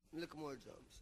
Look more drums.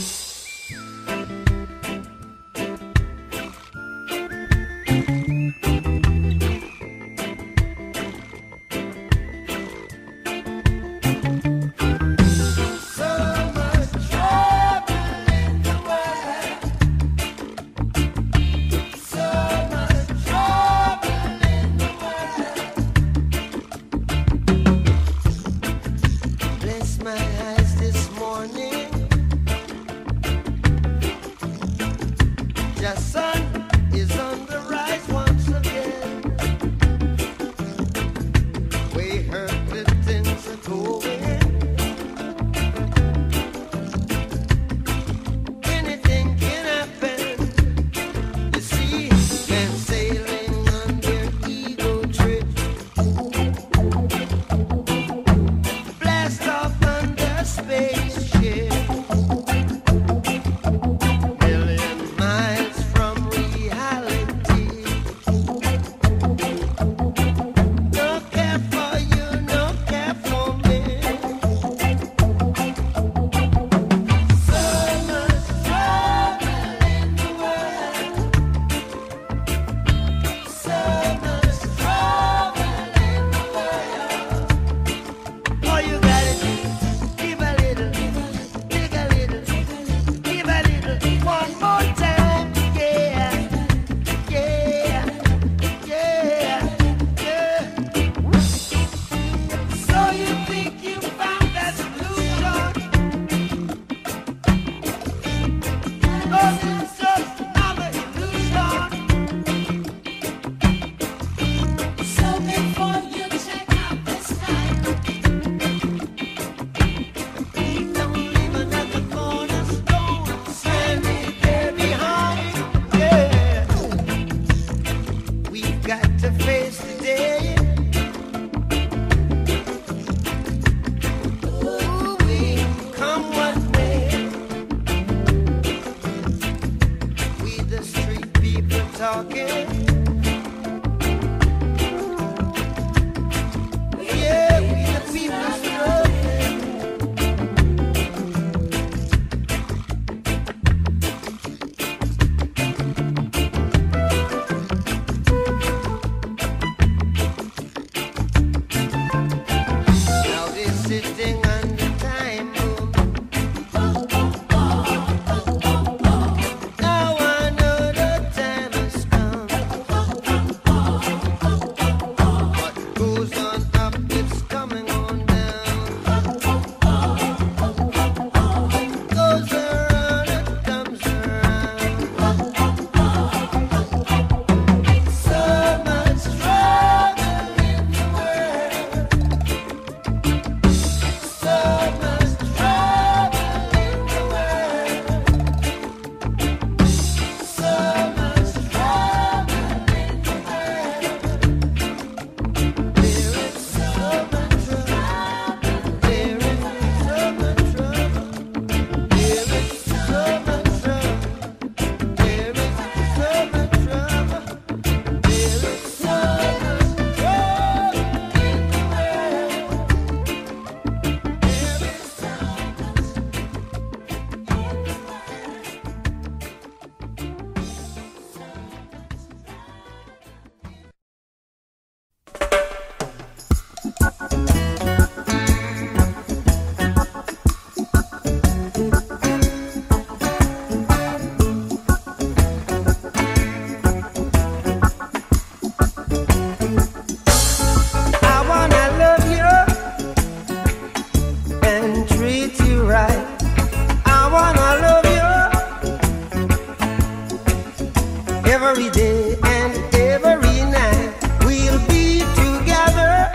every day and every night. We'll be together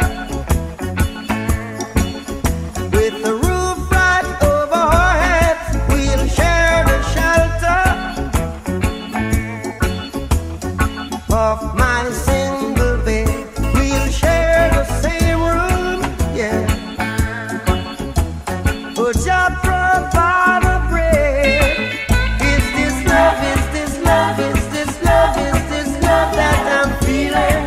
with the roof right over our heads. We'll share the shelter of my single bed. We'll share the same room, yeah. But just provide a bread. Is this love? Is this love? Is this love? Is this love that I'm feeling?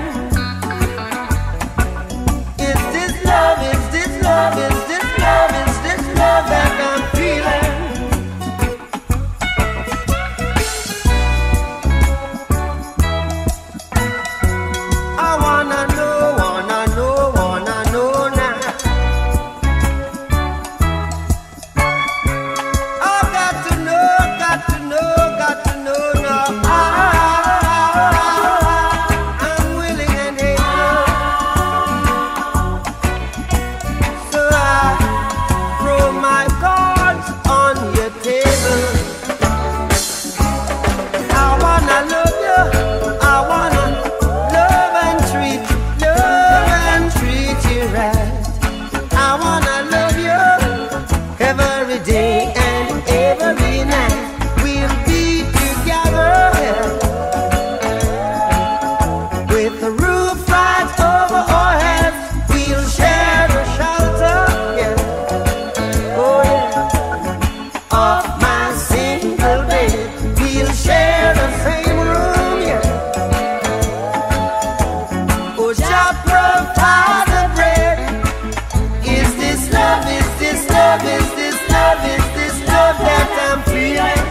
Is this love? Is this love? Is this love? Is this love that I'm feeling? love, is this love, is this love that I'm feeling?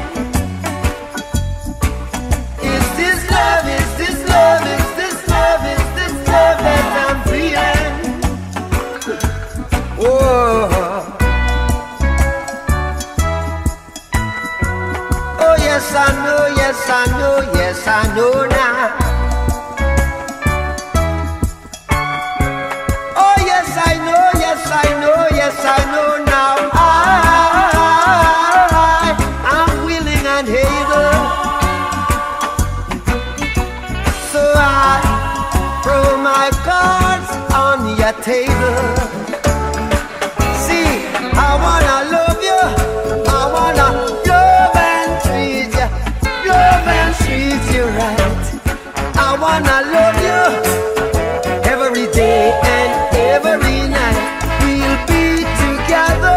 Is this love, is this love, is this love, is this love that I'm feeling? Oh, oh yes I know, yes I know, yes I know now. Oh yes I know, yes I know, yes I know now. I'm willing and able, so I throw my cards on your table. See, I wanna love you, I wanna love and treat you, love and treat you right. I wanna love you every day and every night. We'll be together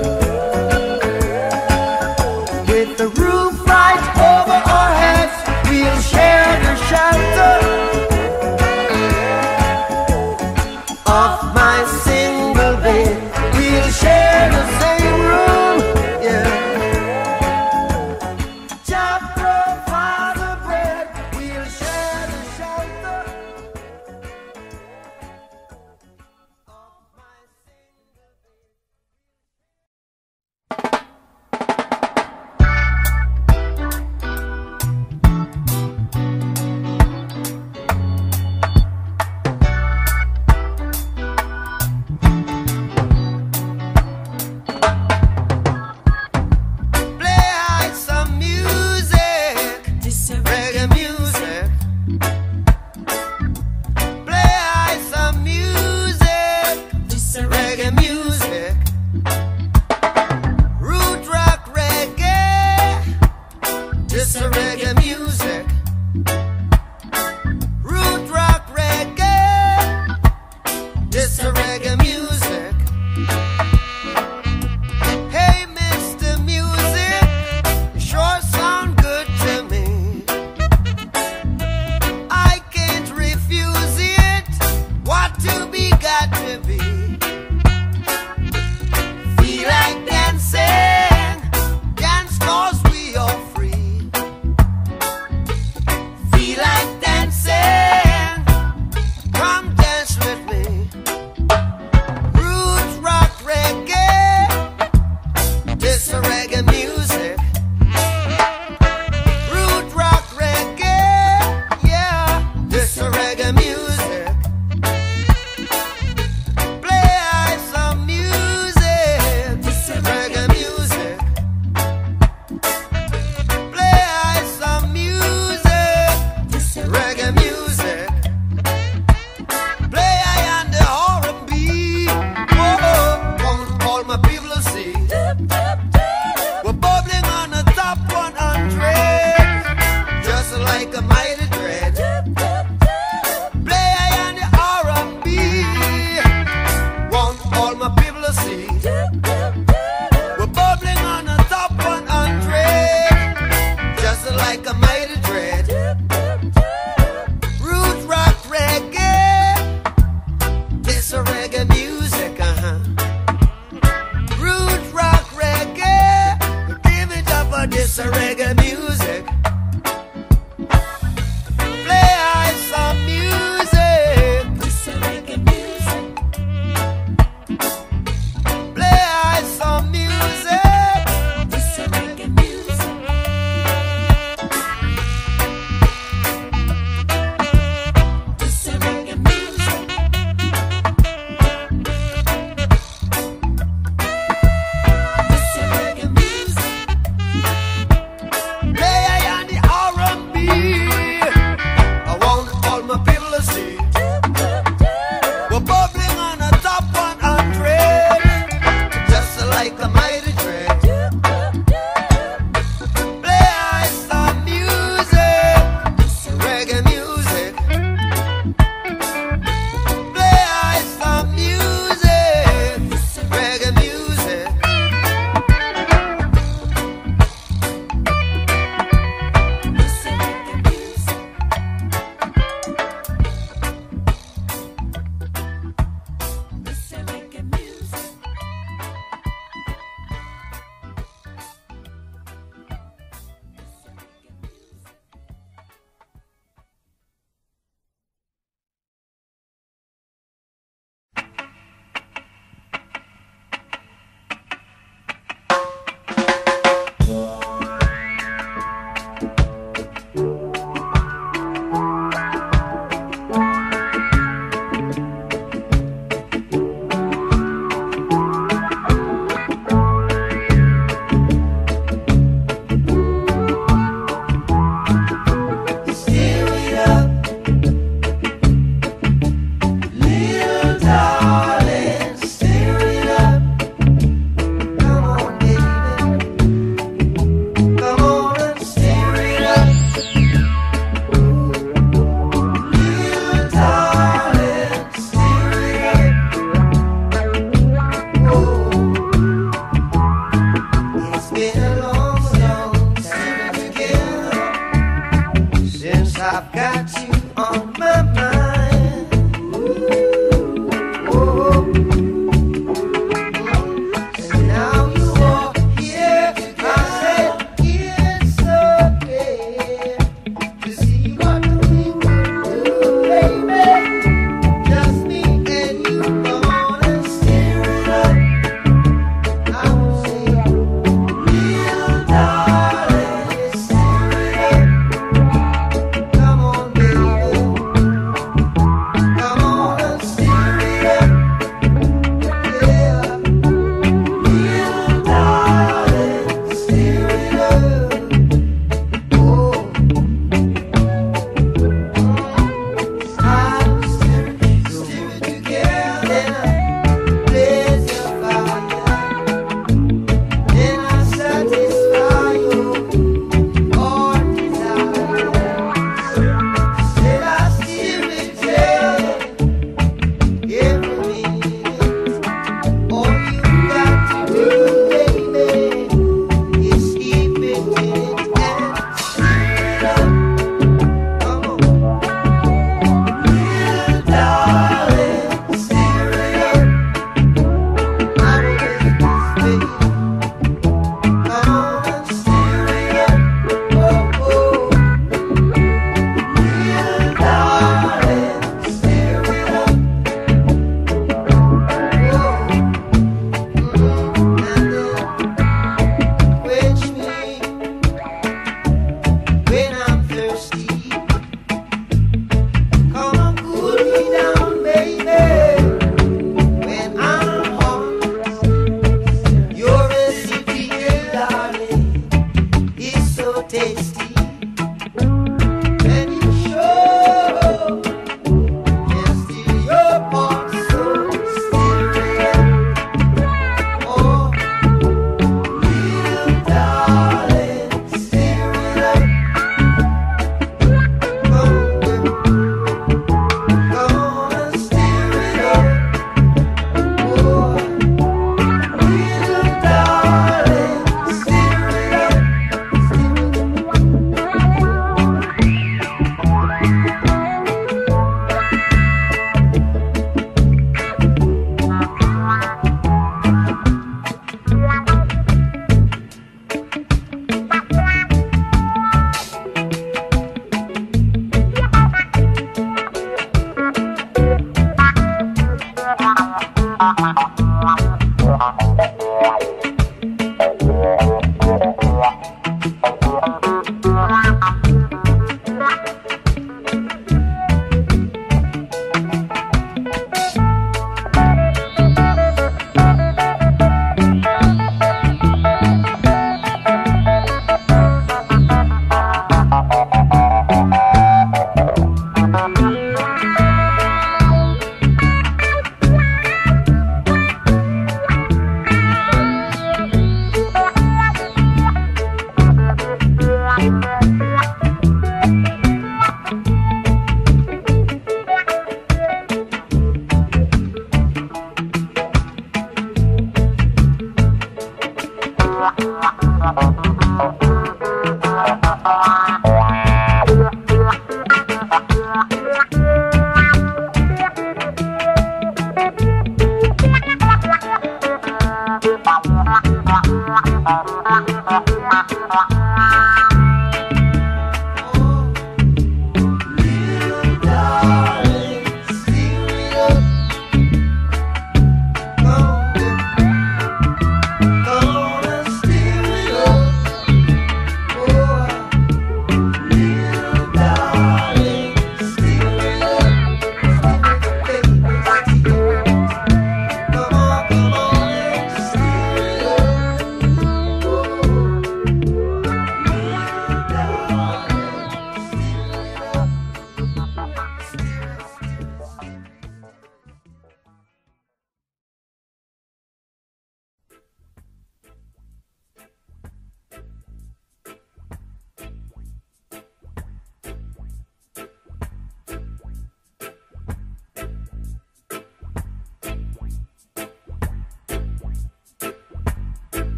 with the roof right over our heads. We'll share the shelter of my single bed. We'll share the same room, yeah. Jah provide the bread. We'll share the shelter of my single bed. Play some music, reggae music. Play some music, reggae music. Root rock reggae, this a reggae music. Root rock reggae, this a reggae music. Hey, Mr. Music, you sure sound good to me. I can't refuse it. What to be, got to be. Feel like dancing, dance 'cause we are free. Feel like dancing, come dance with me. Roots rock reggae, this a reggae music. Root rock reggae, yeah, this a reggae music. Play some music, reggae music. Play some music, reggae music. Play on the R&B, whoa, want all my people to see. We're bubbling on the top 100, just like a mighty dread. Play on the R&B, want all my people to see. We're bubbling on the top 100, just like a mighty dread. Root rock reggae, this a reggae music, Root rock reggae, give it up for this a reggae music. Play some music, this a reggae music. Play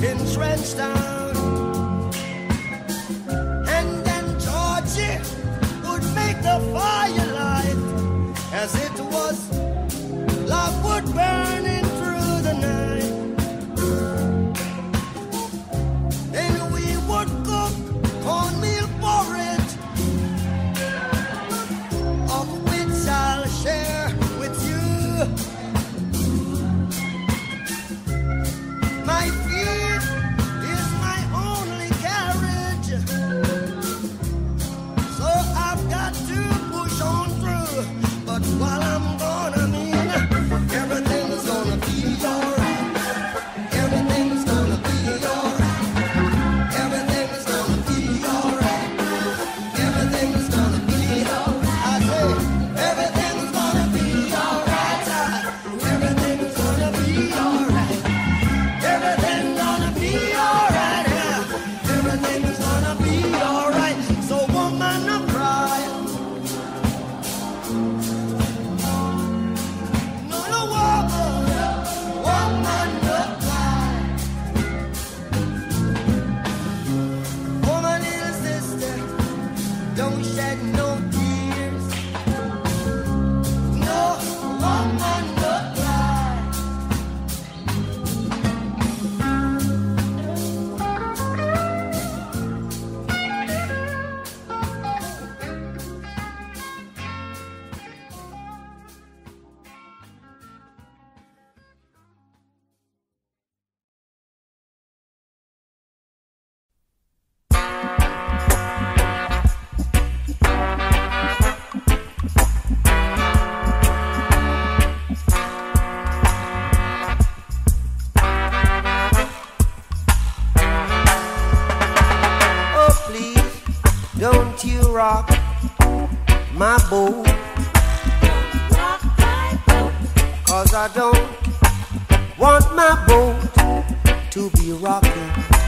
in Trenchtown. And then Georgie would make the firelight as it was love would burning through the night. Then we would cook cornmeal porridge, of which I'll share with you. My feet is my only carriage, so I've got to push on through. But while I'm gone, I mean, everything's gonna be alright. Everything's gonna be alright. Everything's gonna be alright. Everything's gonna be alright. I say, everything's gonna be alright. Everything's gonna be alright. Everything's gonna be alright. Everything's gonna be alright. So woman, don't cry. No, no, woman, don't cry. Oh, my little sister, don't shed no tears. No, woman, don't cry. Oh, please, don't you rock my boat, 'cause I don't want my boat to be rocking.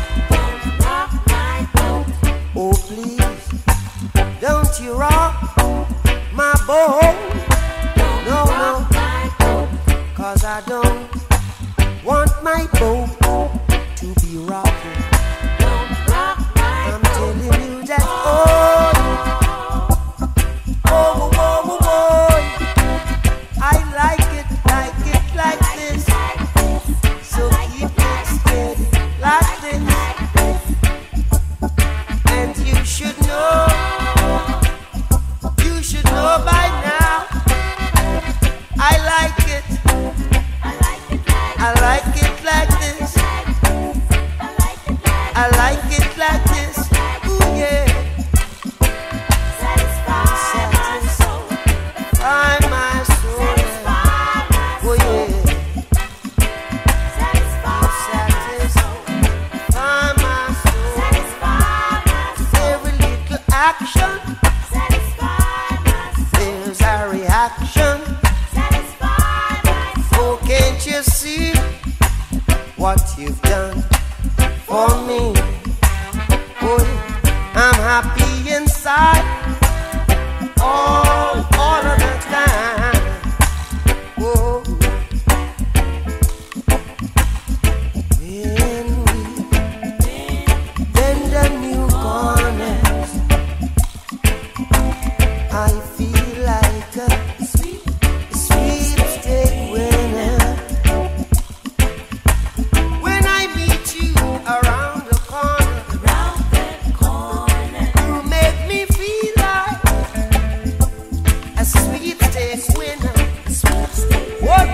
Oh, please, don't you rock my boat. No, no, 'cause I don't want my boat to be rocking. I'm telling you that, oh, I like it like this. So keep it steady like this. And you should know by now. I like it like this. I like it like this. Ooh, yeah. Satisfy my soul. Oh, yeah. Satisfy my soul. Every little action, there's a reaction. Oh, can't you see what you've done for me? Oh, I'm happy inside all of the time. Oh, when we bend the new corners, I feel like a sweepstake winner. When I meet you around the corner, you make me feel like a sweepstake winner. Oh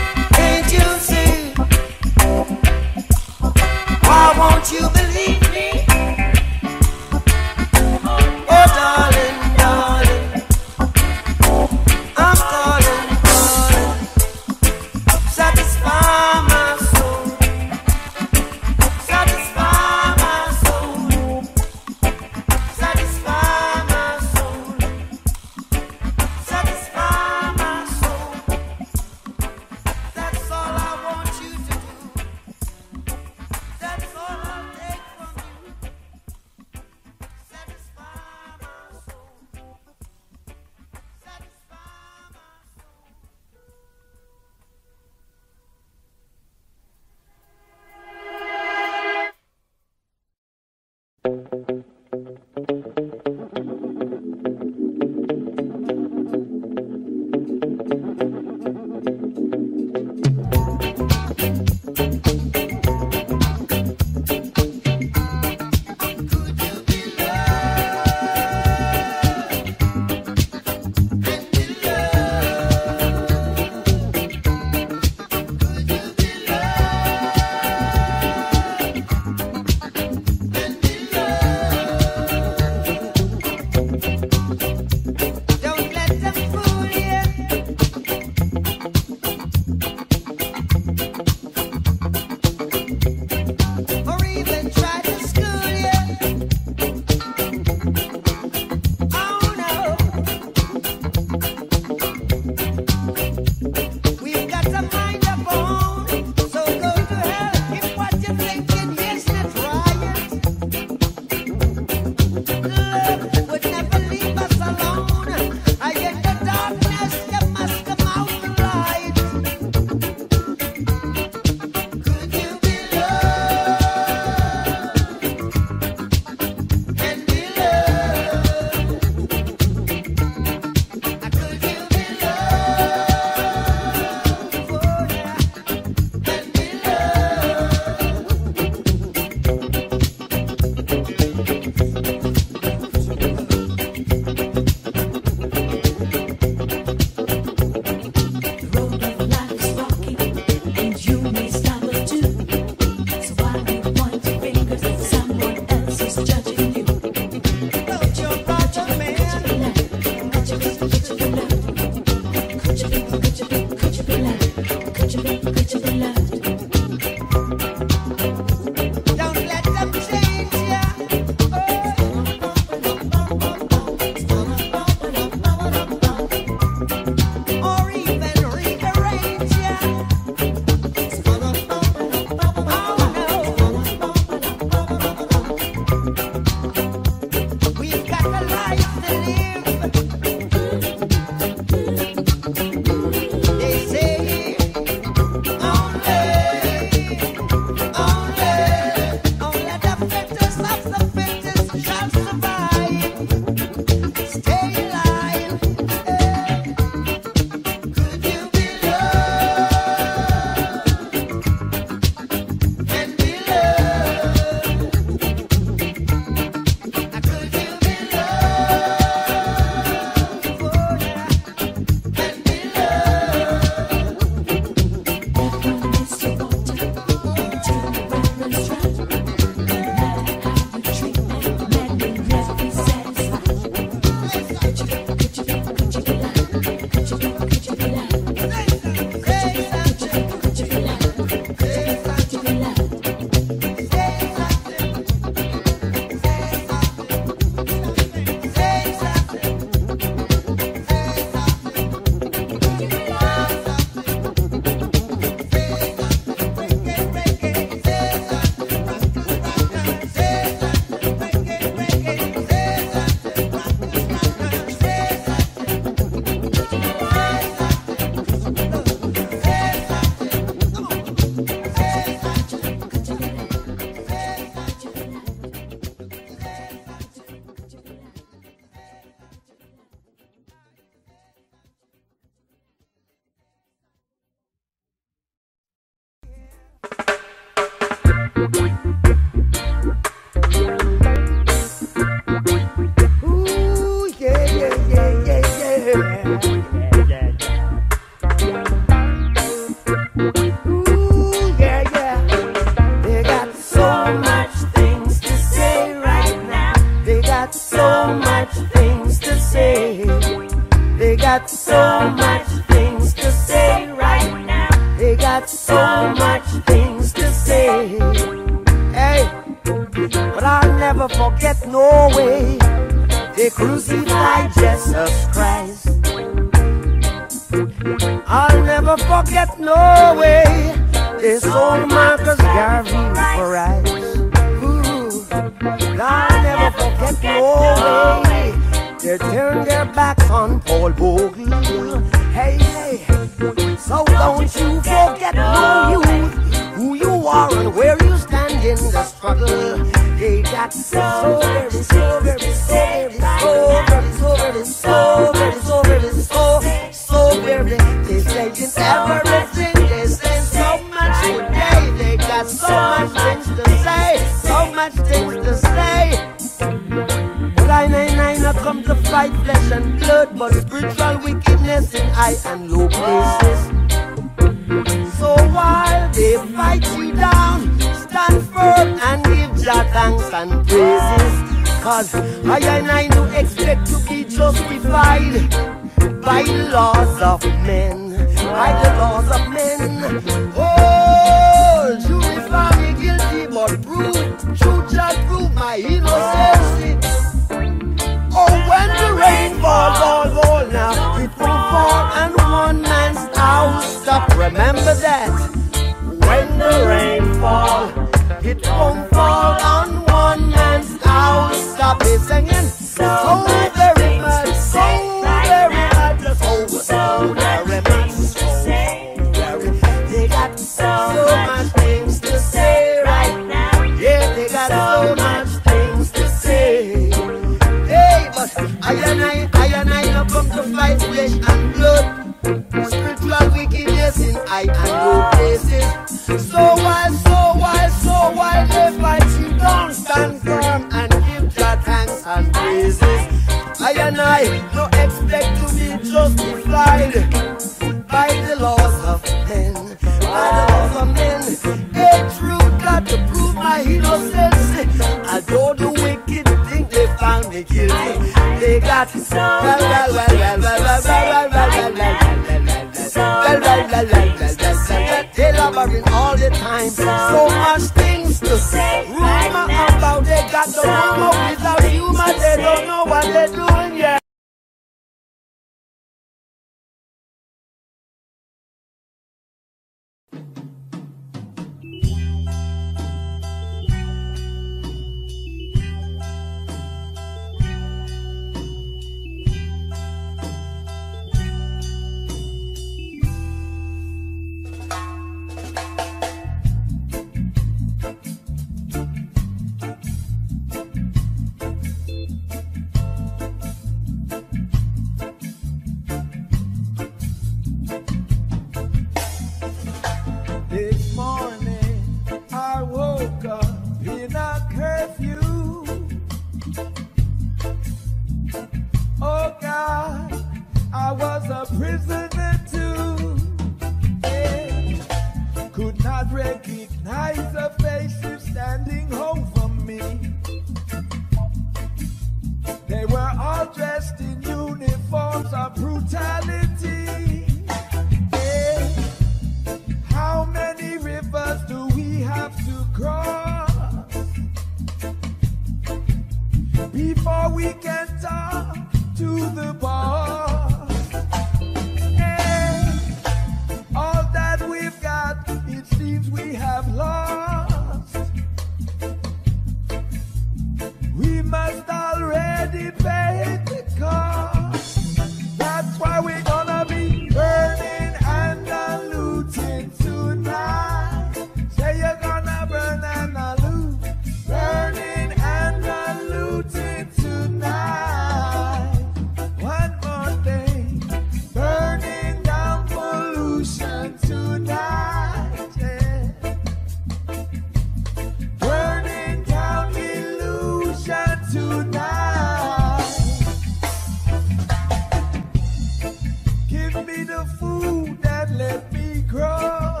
food and let me grow.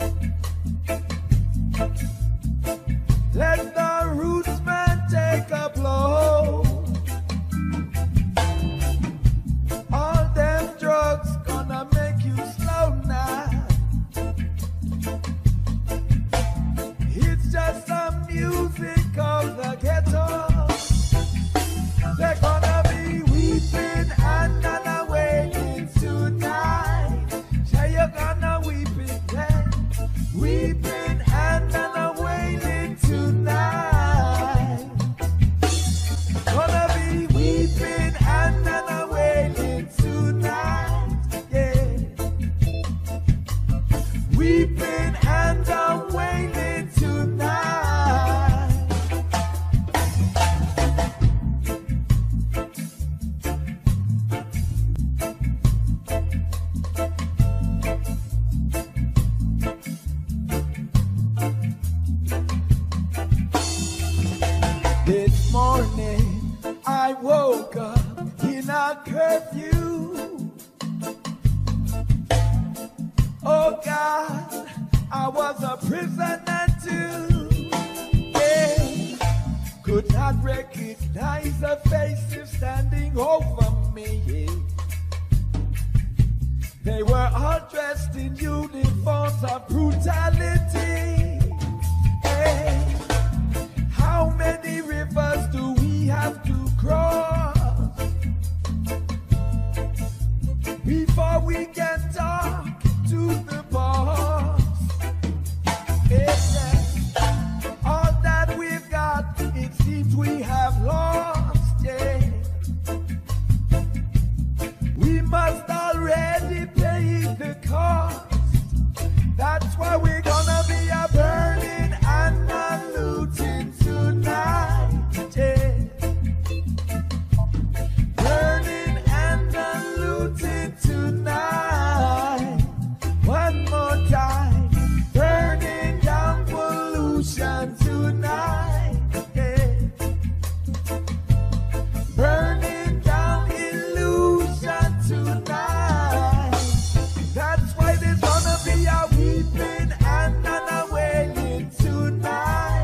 Let the roots man take a blow. All them drugs gonna make you slow now. It's just some music of the ghetto. They're gonna be weeping and gonna wailing tonight. Yeah, you're gonna weep it then. Weeping and gonna wailing tonight. Gonna be weeping and gonna wailing tonight. Yeah. Weeping and wailing tonight. This morning I woke up in a curfew. Oh God, I was a prisoner too. Yeah. Could not recognize the faces standing over me. Yeah. They were all dressed in uniforms of brutality. Hey. How many rivers do we have to cross before we can talk to the boss? Yeah. All that we've got, it seems we have lost. Yeah. We must already pay the cost. That's why we're gonna be a burning and a looting tonight. Yeah. Burning and a looting tonight. One more time. Burning down pollution tonight. Yeah. Burning down illusion tonight. That's why there's gonna be a weeping and a wailing tonight.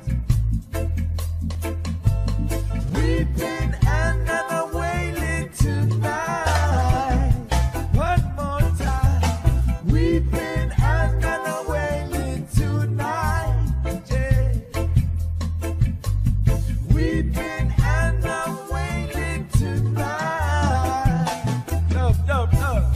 Weeping and a wailing tonight. One more time. Weeping and a wailing tonight. Yeah. Weeping and a wailing tonight. Love, love, love.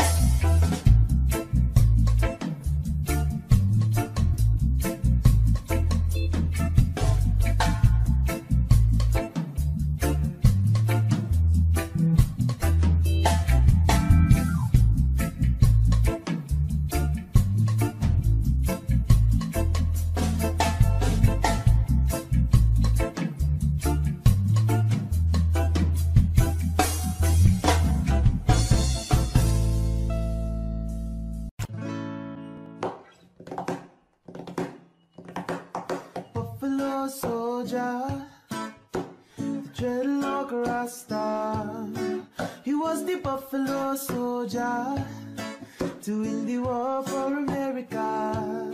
Buffalo soldier, the dreadlock Rasta. He was the Buffalo soldier to win the war for America.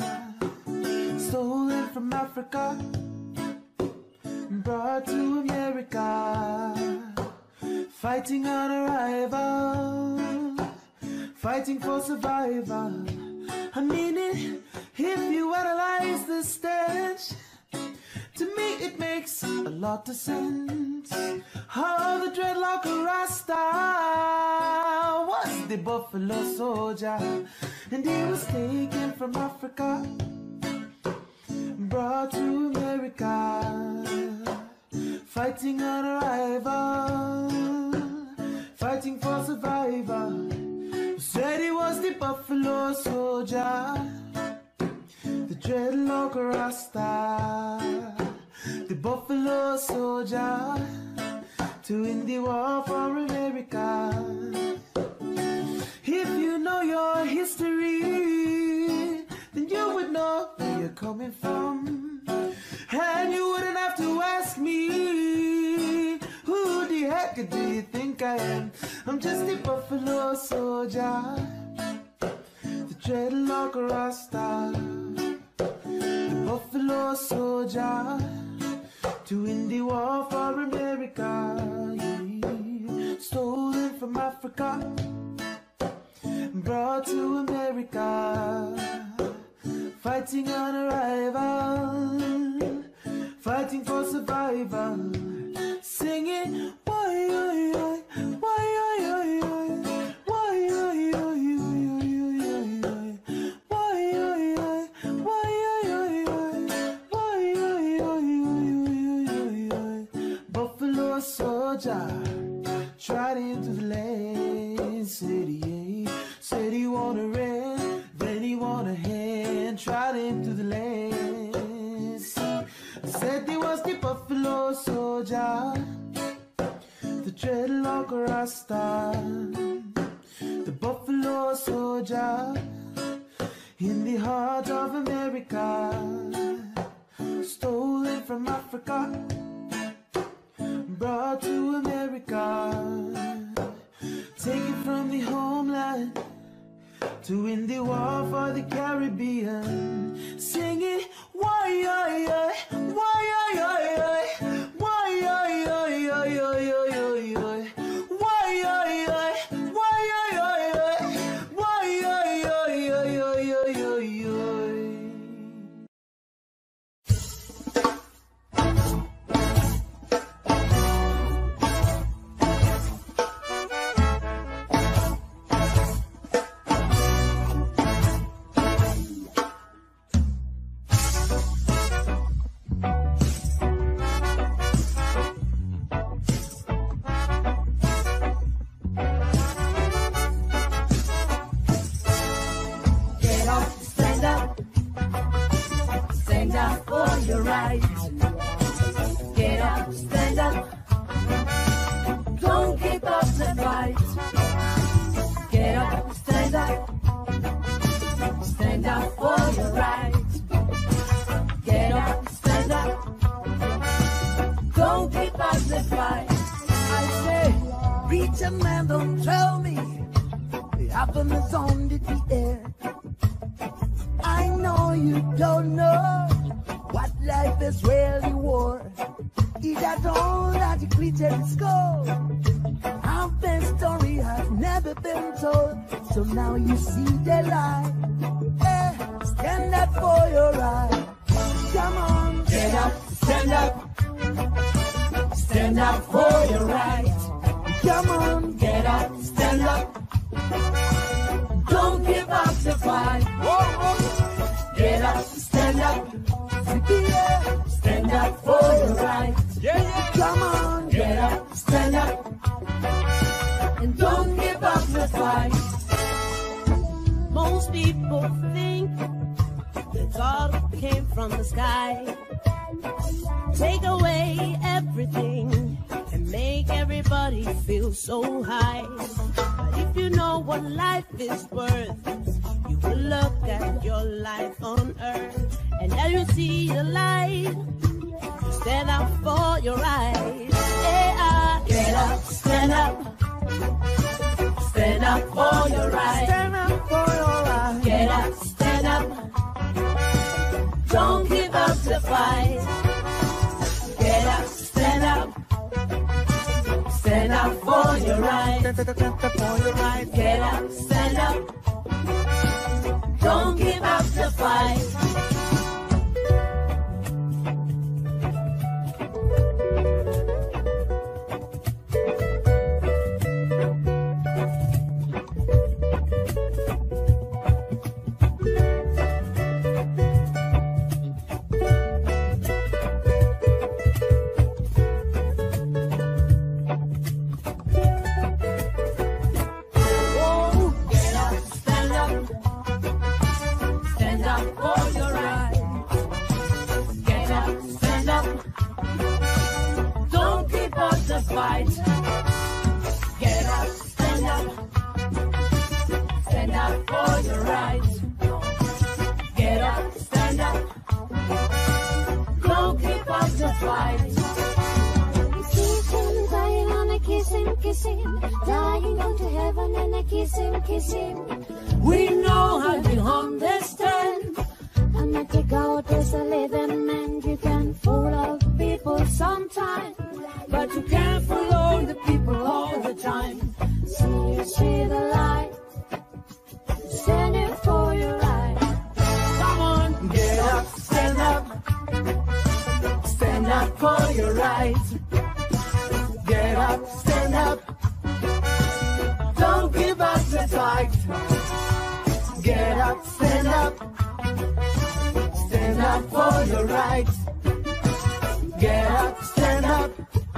Stolen from Africa, brought to America. Fighting on arrival, fighting for survival. I mean it, if you analyze the stench, to me it makes a lot of sense. How the dreadlock Rasta was the Buffalo soldier, and he was taken from Africa, brought to America. Fighting on arrival, fighting for survival. Said he was the Buffalo soldier, the dreadlock Rasta, the Buffalo soldier to win the war for America. If you know your history, then you would know where you're coming from, and you wouldn't have to ask me, who the heck do you think I am? I'm just a Buffalo soldier, like a Rasta, a buffalo soldier, to win the war for America. Yeah. Stolen from Africa, brought to America, fighting on arrival, fighting for survival, singing why, why, why, why, why, Buffalo soldier tried into the land, said he want a red, then he want a hand, tried into the land, said he was the buffalo soldier, the dreadlock Rasta, the buffalo soldier, in the heart of America, stolen from Africa, brought to America, taken from the homeland, to win the war for the Caribbean, singing why, why, why, Flying on to heaven and I kiss him. We know I've been on this make out as a living man. You can fool all the people sometime, but you can't fool all the people all the time. See the light, standing for your right. Come on, get up, stand up. Stand up for your right. Get up, stand up. Don't give up the fight. Get up, stand up. Stand up for your right. Get up, stand up.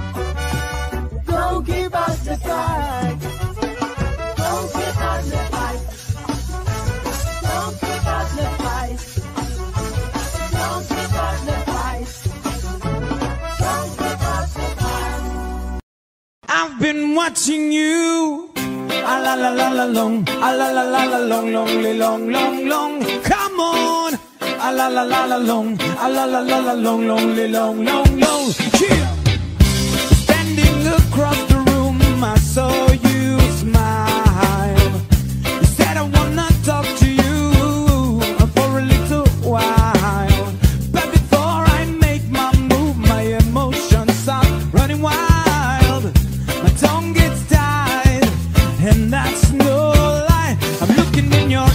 Don't give up the fight. Don't give up the fight. Don't give up the fight. Don't give up the fight. Don't give up the fight. I've been watching you. A la la la la long, a la la la la long, long, long, long. Come on. A la la la la long, a la la la la long, long, long. Yeah. Standing across the room, I saw you smile. You said I wanna talk to you for a little while, but before I make my move, my emotions start running wild. My tongue gets tied, and that's no lie. I'm looking in your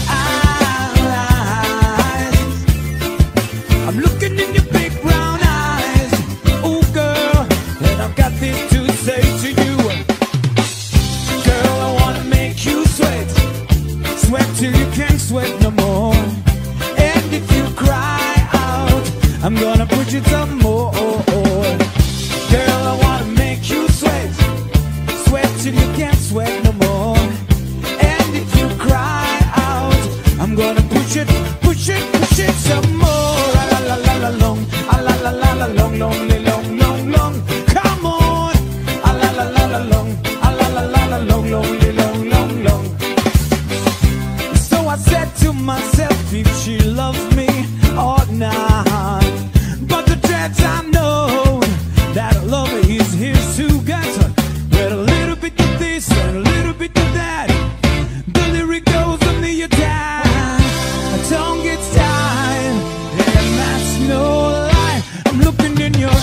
eyes. I'm looking in your big brown eyes. Oh girl, and I've got this to say to you. Girl, I wanna make you sweat. Sweat till you can't sweat no more. And if you cry out, I'm gonna push you some more. Girl, I wanna make you sweat. Sweat till you can't sweat no more. And if you cry out, I'm gonna push it some more. A la la la la long, a la la la la long, long. Come on. A la la la la long, a la la la la long, long. So I said to myself, if she loves me or not. But the dreads I know that love is here to get her. With a little bit of this and a little bit of that. The lyric goes on the attack. My tongue gets tied, and that's no lie. I'm looking in your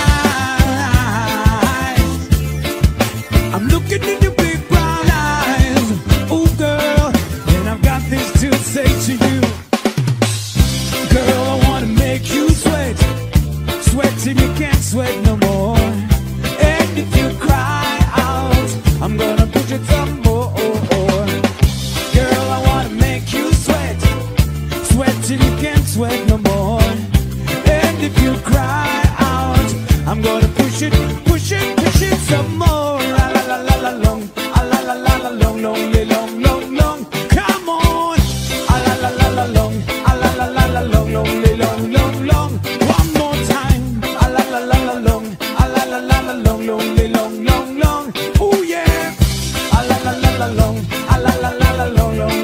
eyes. I'm looking in your big brown eyes. Oh girl, and I've got this to say to you. Girl, I wanna make you sweat. Sweat till you can't sweat no more. And if you cry out, I'm gonna push it some more. Girl, I wanna make you sweat. Sweat till you can't sweat no more. And if you cry out, I'm gonna push it some more. A la la la la long, a la la la la long, long. Come on. A la la la la long, a la la la la long, long. One more time. A la la la la long, a la la la la long, long. Oh yeah. A la la la la long, a la la la la long, long.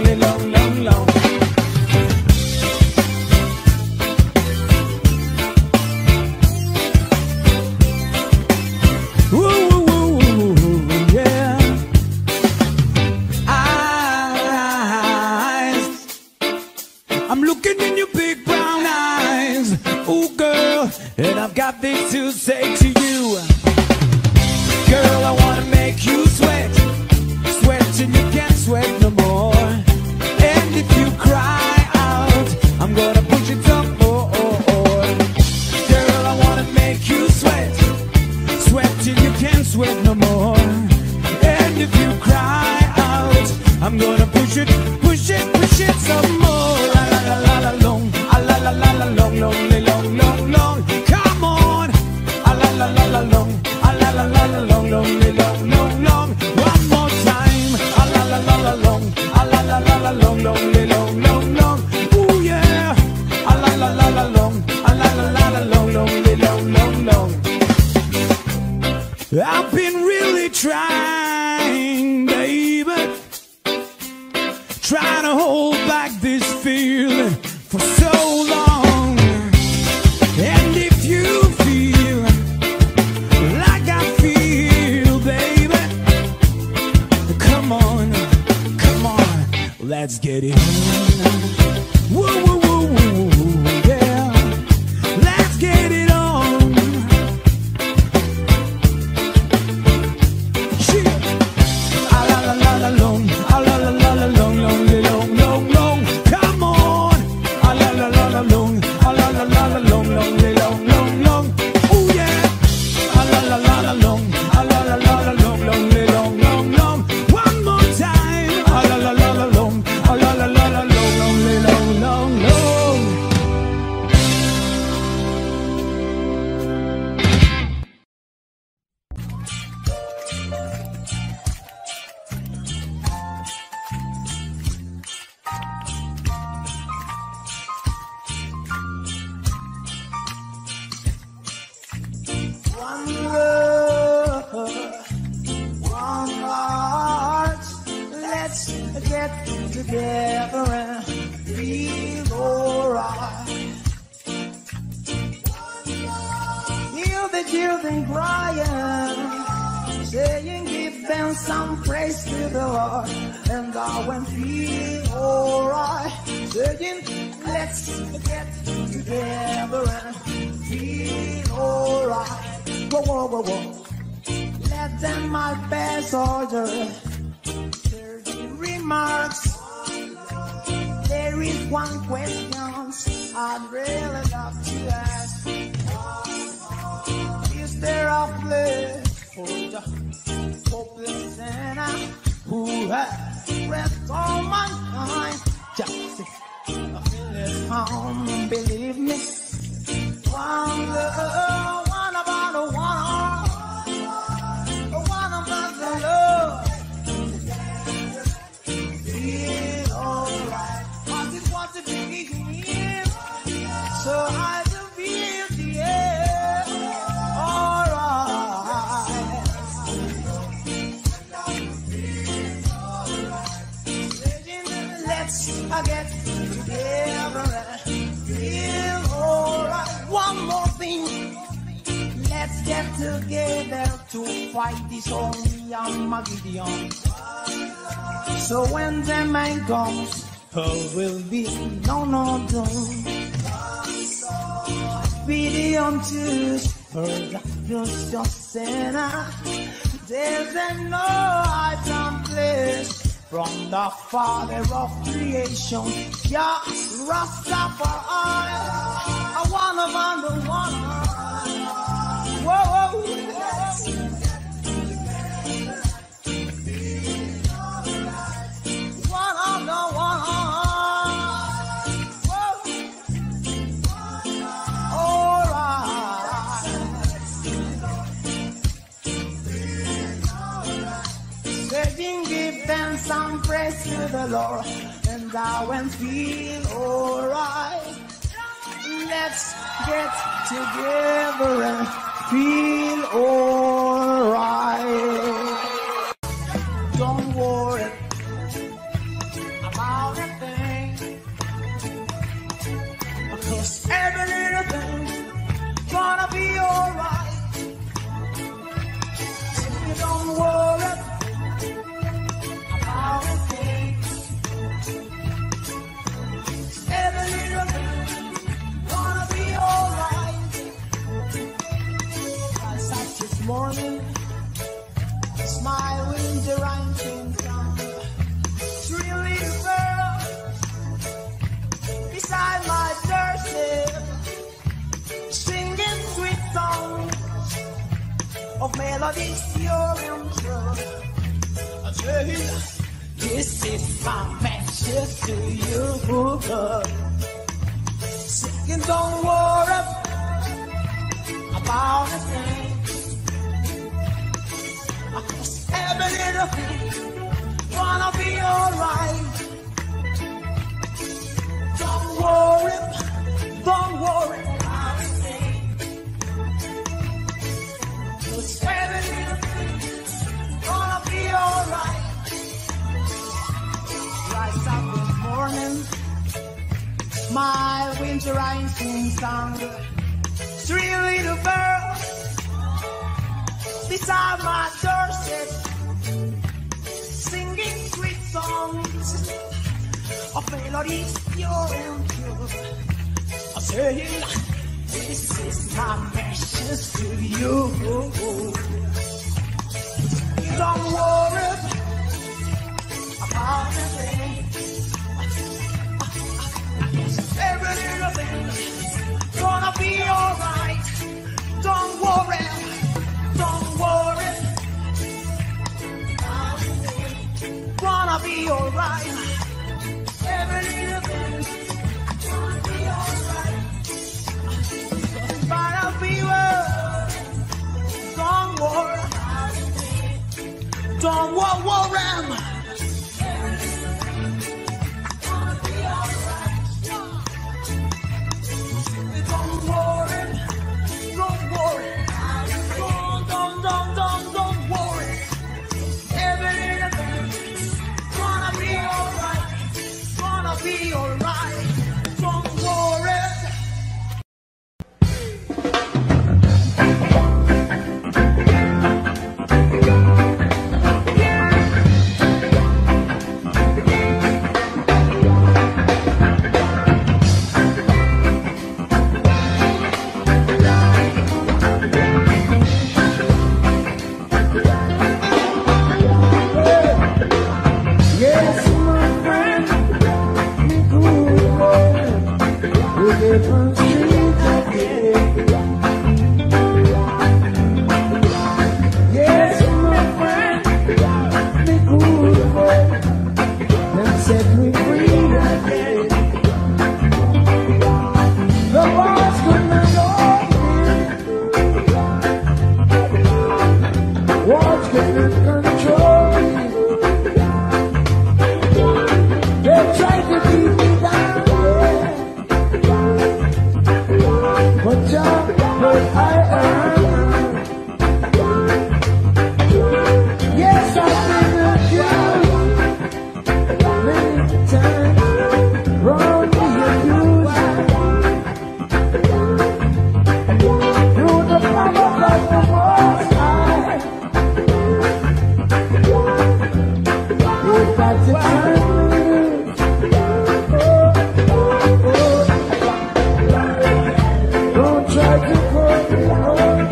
I'm looking in your big brown eyes. Oh girl, and I've got this to say to you. Girl, I wanna make you sweat. Sweat till you can't sweat no more. And if you cry out, I'm gonna push it some more. Girl, I wanna make you sweat. Sweat till you can't sweat no more. And if you cry out, I'm gonna push it some more. A la la la la long, a la la la la long, long. Come on. A la la la la long, a la la la la long, long. One more time. A la la la la long, a la la la la long, long. Ooh yeah. A la la la la long, a la la la la long, long. I've been really trying, baby. Trying to hold back this feeling for so long. And if you feel like I feel, baby, come on, let's get it. Woo, woo, woo, woo, yeah. praise to the Lord, and I went feel alright. Saying, let's get together and feel alright. Whoa, whoa, whoa, whoa. Let them my best order. Dirty remarks. There is one question I'd really love to ask. Is there a place for the hopeless sinner who has pressed all mankind? Just a feeling home, believe me. One love, one about a one about the love. Feel alright, I just want to be here, so I will feel the air. Alright, let's get together and feel alright. One more thing, let's get together to fight this only Armageddon. So when the man comes, there will be no doom. Be unto for the just sinner. There's no item place from the Father of creation. Yeah, Rastafari, I wanna the one. Whoa, whoa. One on the one. Whoa. All right. Saying, give them some praise to the Lord, and I will feel alright. Let's get together and feel alright. Don't worry about a thing, because every little thing gonna be alright. So you don't worry about a thing. Every little thing gonna be alright. I sat this morning, smile when the rain came down. Three little girls beside my doorstep, singing sweet songs of melodies pure and true. I tell you, this is my message to you. Singing, don't worry about a thing, because every little thing gonna be alright. Don't worry about a thing, because every little thing gonna be alright. Rise up this morning, smile, winter rain, sing song. Three little girls beside my doorstep, singing sweet songs of melodies pure and pure. I say, this is my message to you. Don't worry about a thing. Every little thing gonna be alright. Don't worry. Gonna be alright. Every little thing gonna be alright. Gonna be well. Don't worry. Don't worry. Gonna be alright. Don't worry. Don't worry. Don't worry. Every little thing gonna be alright. Gonna be alright. Don't worry. different streets again. Yes, my friend, me good friend, them set me free again. The boss could not hold me, walls couldn't control me. They tried to keep me down, but Jah, but I am. Yes, I've been accused many times, wrongly abused. Through the power of the Most High, you've got to turn. Don't try to call me home.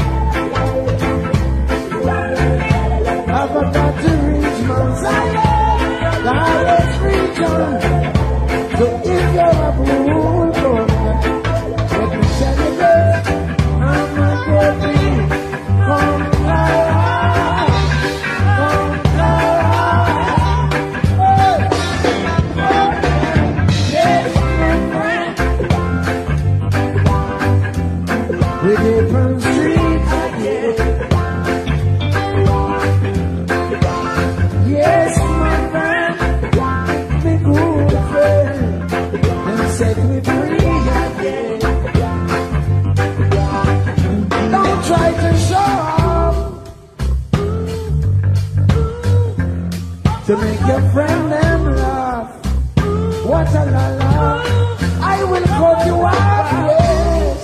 I've got to reach my the highest region. So if you're a fool, let me tell you this, I'm not guilty. Come high, come high. Yes, my friend, we different streets again. Yes, my friend, me good friend, and set me free again. Don't try to show off to make your friend them laugh. What a la la, I will cut you off, yes,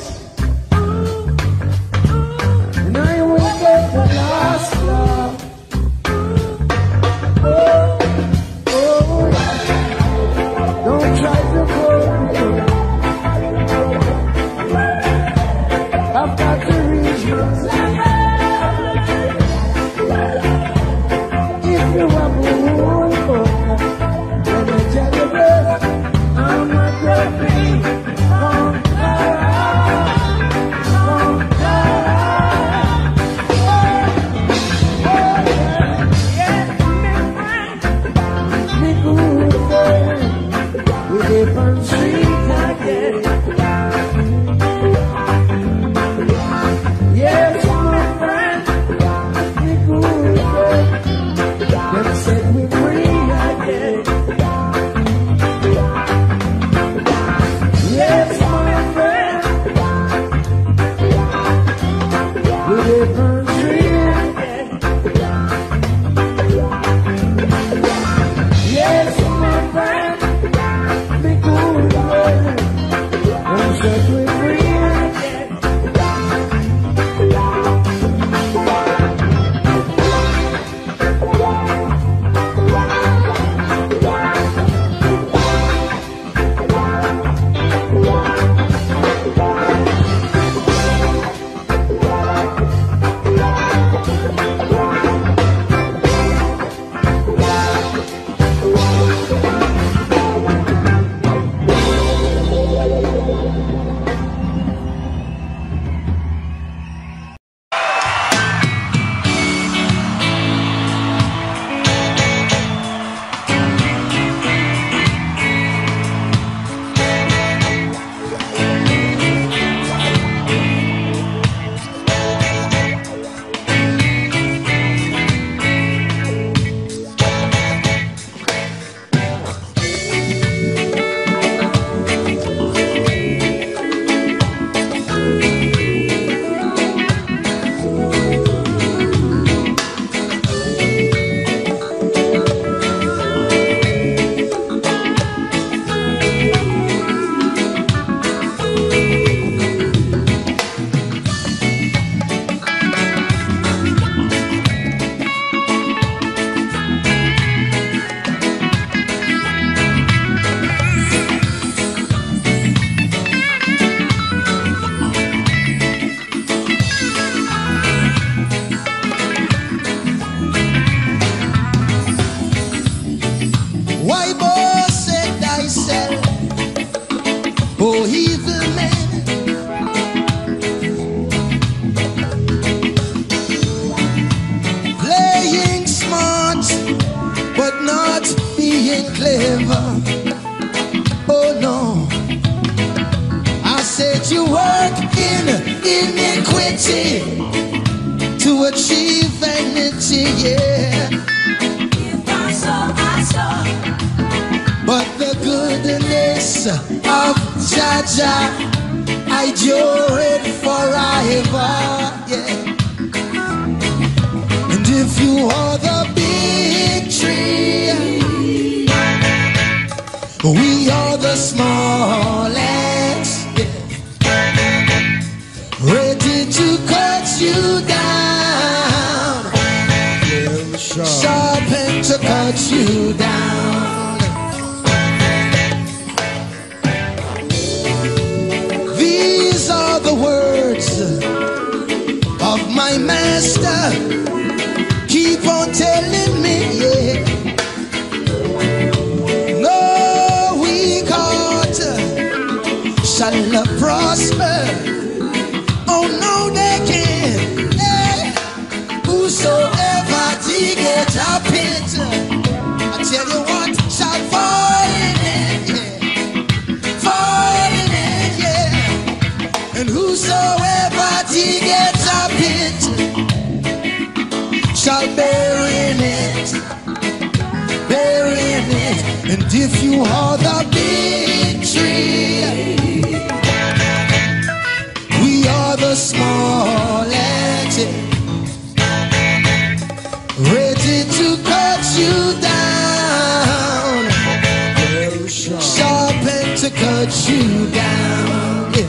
and I will get the last laugh. Don't try to pull me. I've got to reach my if you are born, let me tell you this, I'm not guilty. Come me good friend, we different streets again. Yes, my friend, me good friend, them set me free again. Yes, my friend, we different streets again. Yes, my friend, me good friend, them set me free again. Oh, evil man. forever. Oh no, I said you work in iniquity to achieve vanity, yeah. If I saw, but the goodness of Jaja, I endure it forever, yeah. And if you are the big tree, we are the smallest, yeah. Ready to cut you down, yeah, sharpen to cut you down. These are the words of my master. Keep on telling me, yeah. No weak heart shall prosper. Oh no, they can't. Hey. Whosoever dig up it, I tell you what, shall fall in it, yeah. Fall in it, yeah. And whosoever dig up it shall bear in it, bear in it. And if you are the big tree, we are the smallest, ready to cut you down, sharpen to cut you down, yeah.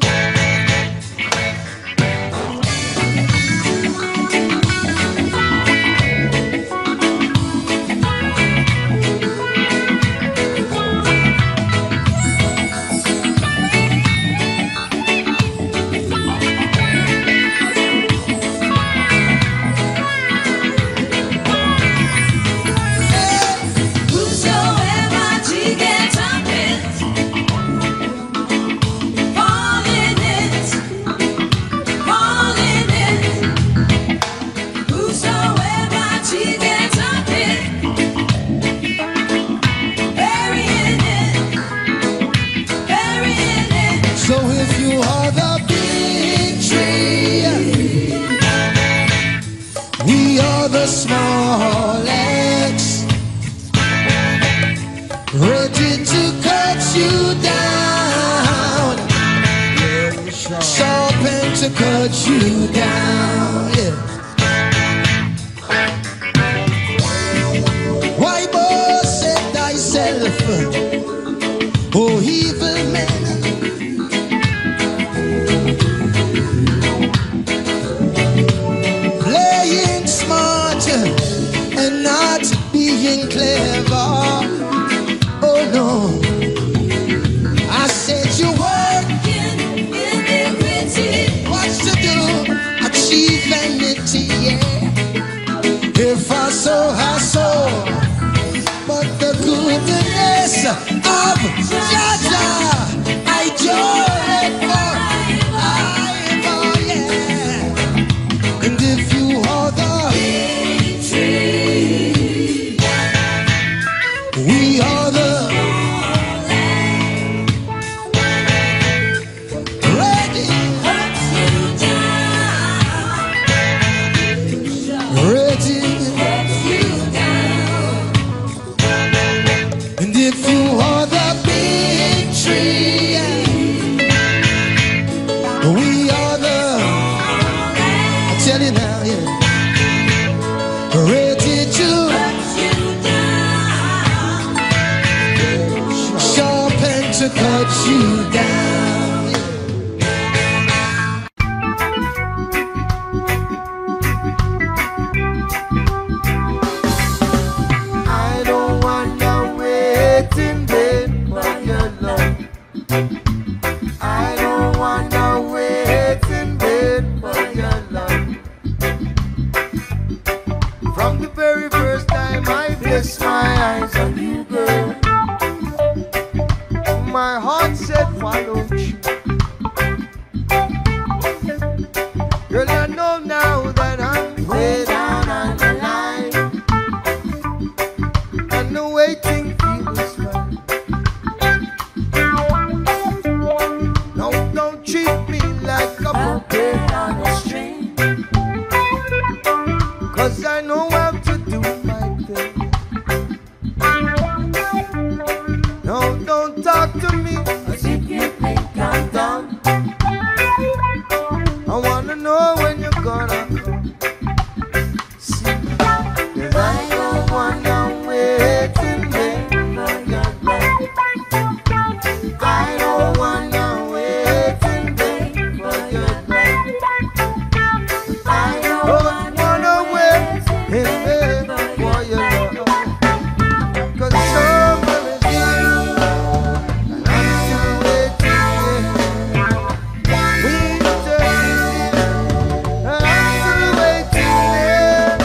Smallest, ready to cut you down, sharpen to cut you down, yeah. Why boast thyself, oh evil man? Playing smart and not being clever. Oh no, I said you work in iniquity. What's to do? Achieve vanity, yeah. If I saw, but the goodness of Jaja, I adore it forever, yeah. And if you are the we are the ready, ready, and if you are the big tree, we are the, I tell you now, yeah, ready to to cut you down. I don't wanna wait in vain for your love. I don't wanna wait in vain for your love. From the very first time I placed my eyes on you, girl, my heart said follow you. Girl, I know now that I'm way down on the line, and the waiting feels me as if you think I'm dumb. I wanna know when you're gonna come. See, 'cause I don't wanna wait in there for your love. I don't wanna wait in there for your love. I don't wanna wait in there for your love. 'Cause summer is here and I'm still waiting. Winter is here and I'm still waiting.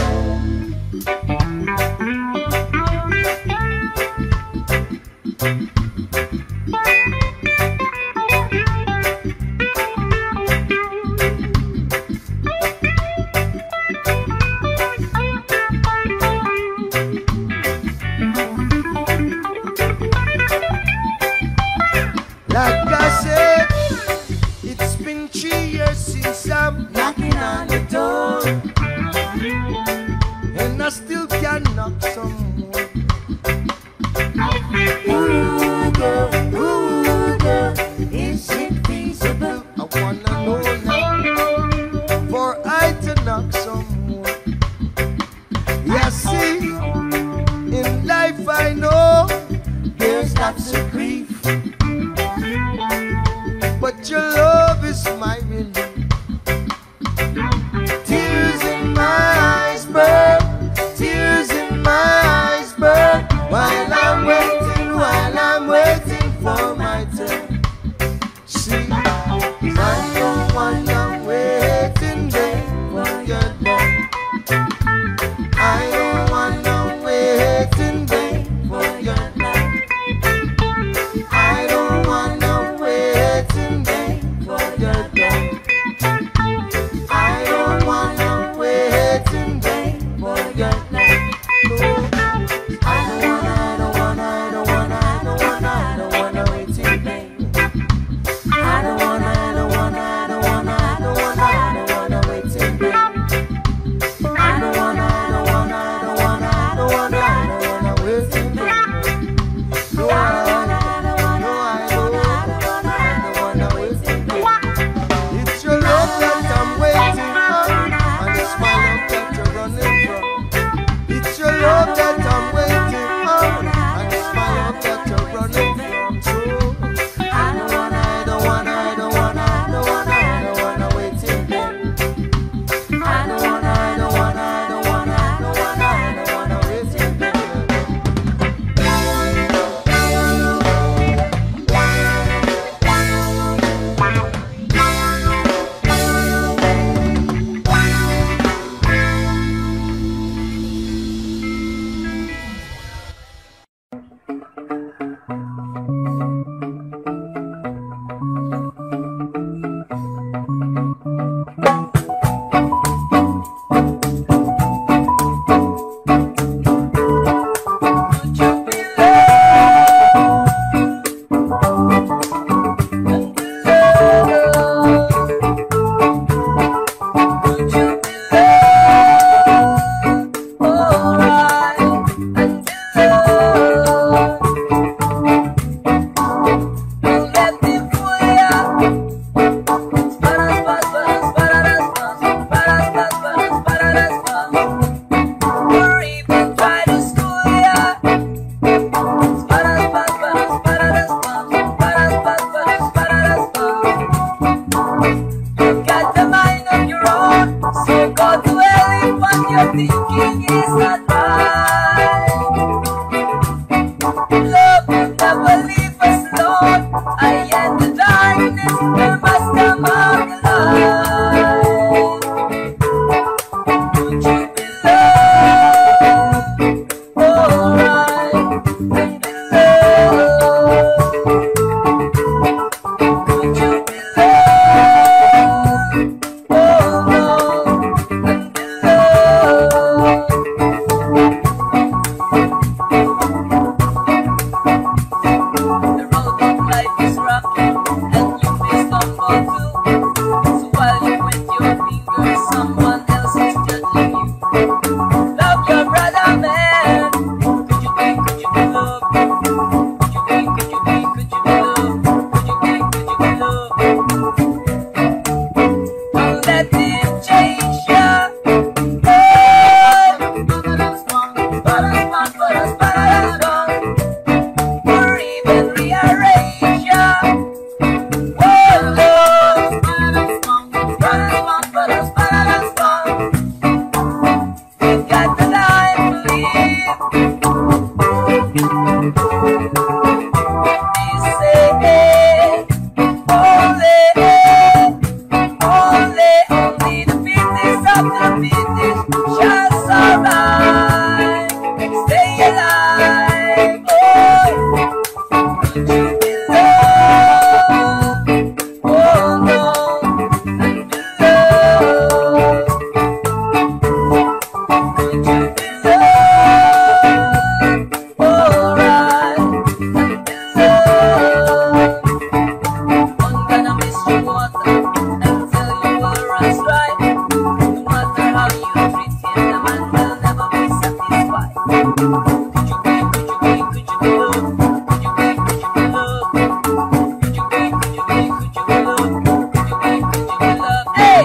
Like I said, it's been 3 years since I'm knocking on the door, and I still can knock some more. Ooh, girl, is it feasible? I wanna know now, for I to knock some more. Yeah, see, in life I know there's lots of grief, but your love is my relief. Tears in my eyes burn, tears in my eyes burn, while I'm waiting for my turn. See, 'cause I don't wanna wait in there for your love. I don't wanna wait in there for your love. I don't wanna wait in there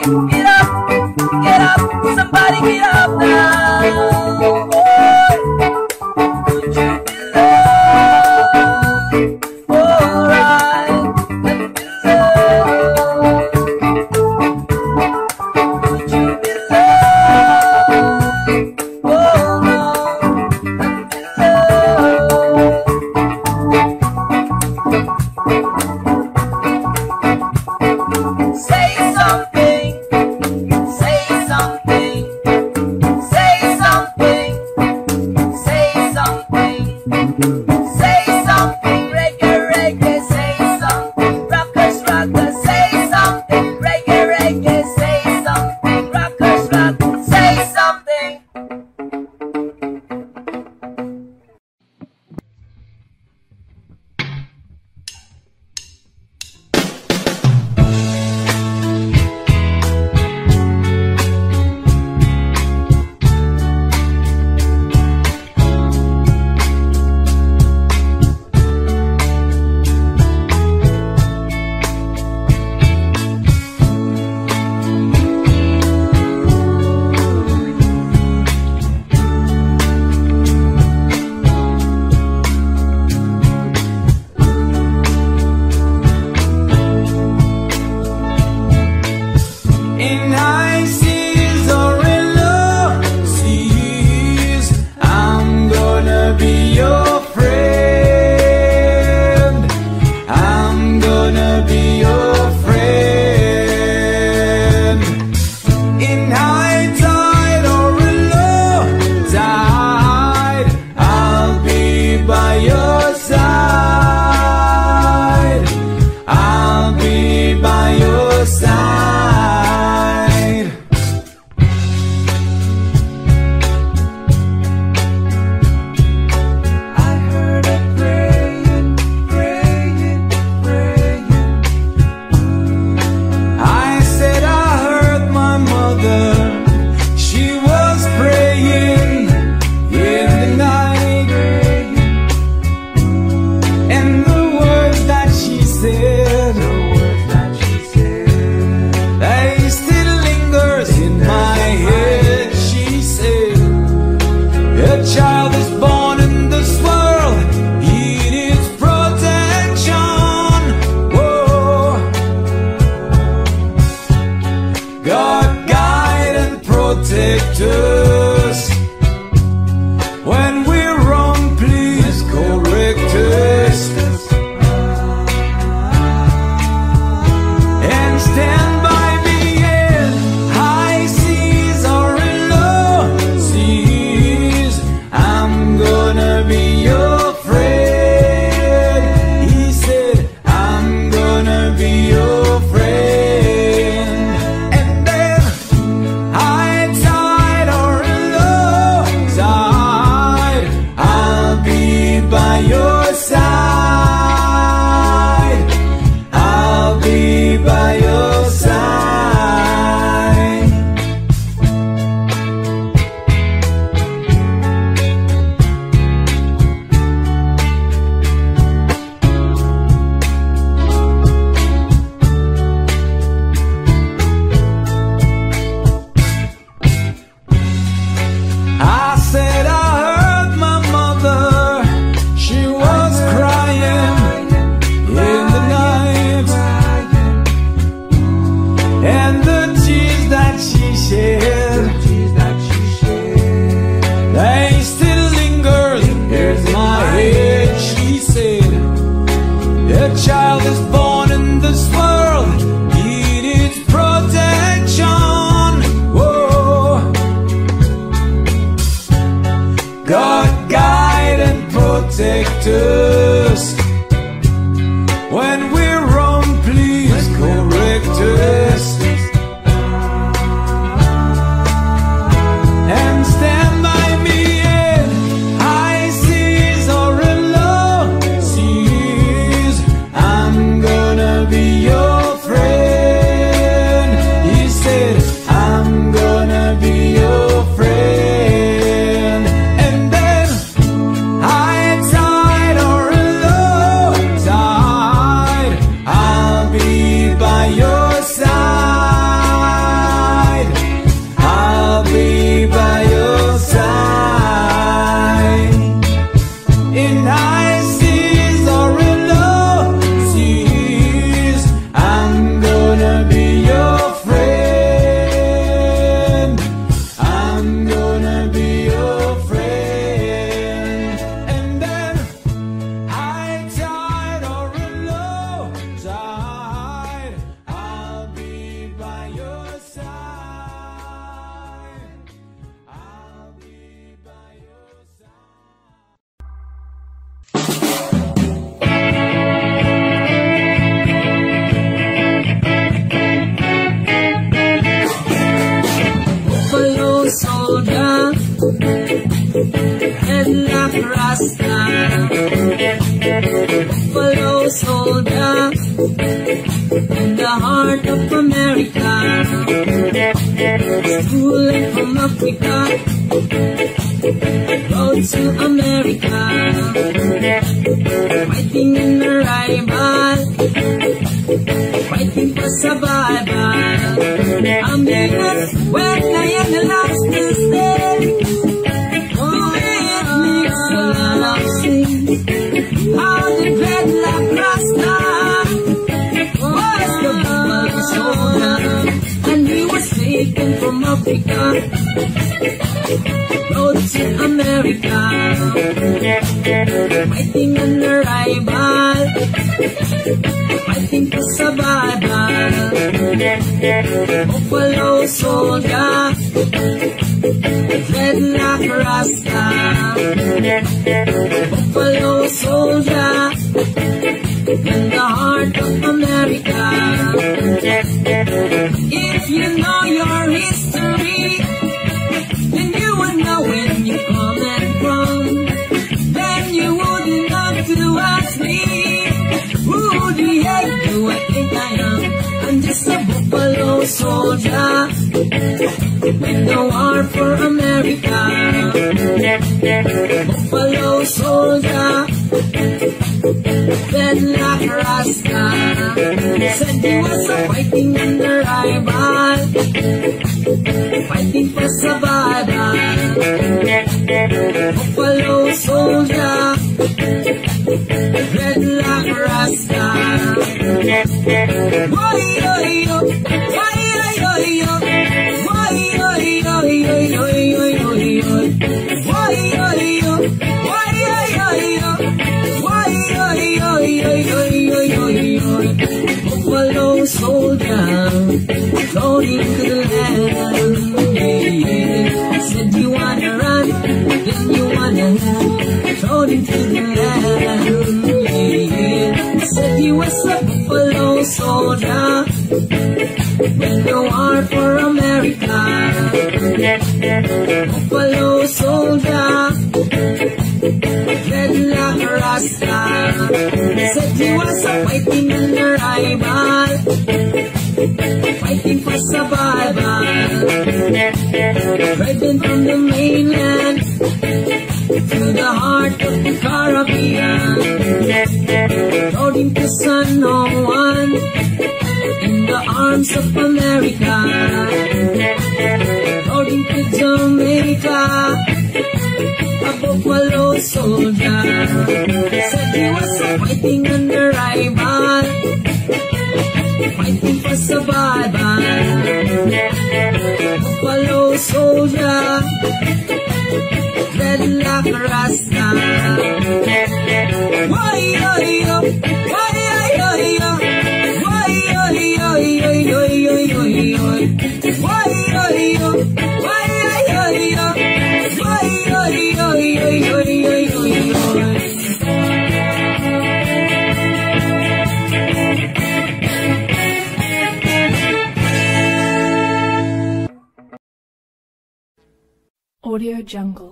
Get up, somebody get up now. Would you be loved? Alright, let me love. Would you be loved? Oh no, let me love. Say something. Say something, say something, say something, say something, reggae, reggae, say something, rockers, rockers, say something, reggae, reggae, say something, rockers, rockers, say something. In high seas or in low seas, I'm gonna be your friend. I'm gonna be your friend. In high tide or in low tide, I'll be by your side. I'll be by your side. Child is born in this world, he needs protection. Whoa. God guide and protect us. When we're wrong, please correct us. And stand by me in high seas or in low seas. I'm gonna be your friend. He said, I'm gonna be your friend. And then high tide or low tide, I'll be by your side. I'll be by your side. I said I heard my mother, she was crying in the night, and the tears that she shed, they still linger. Here's my head, she said. A child is born in this world, he needs protection. Whoa. God guide and protect us. When we're wrong, please correct us. And stand by me in high seas or in low seas. I'm gonna be your friend. He said, I'm gonna be your friend. And then high tide or low tide, in the heart of America, schooling from Africa, road to America, fighting in the rival, fighting for survival. America's where Diana loves to stay. Oh, it makes a lot of sense how the dreadlock Rasta was the buffalo soldier, and he was taken from Africa, road to America, fighting on the rival, fighting for survival. Buffalo soldier, dreadlock Rasta, buffalo soldier, in the heart of America. If you know your history, then you would know where you're coming from. Then you wouldn't have to ask me, who the heck do I think I am? I'm just a buffalo soldier, with the war for America. Buffalo soldier, dreadlock Rasta, said he was fighting in the rival, fighting for survival. Buffalo soldier, dreadlock Rasta. Why, buffalo soldier, thrown into the land. Said you wanna run, then you wanna land. Thrown into the land. Said he was a buffalo soldier, with the war for America. Buffalo soldier, dreadlock Rasta, said he was fighting in the rival, fighting for survival. Driven from the mainland to the heart of the Caribbean, rode into San Juan in the arms of America, rode into Jamaica, a buffalo soldier, said he was fighting under rival, fighting for survival. Buffalo soldier, dreadlock Rasta. Why, Audio Jungle.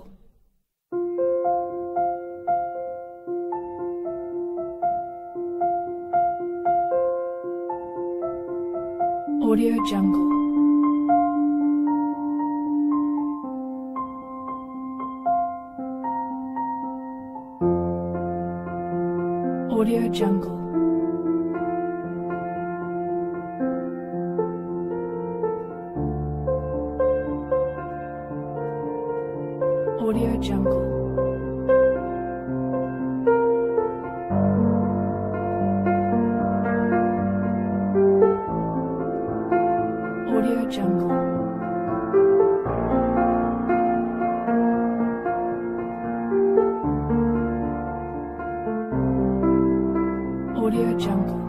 Audio Jungle. Audio Jungle. Audio Jungle. Audio Jungle. Audio Jungle.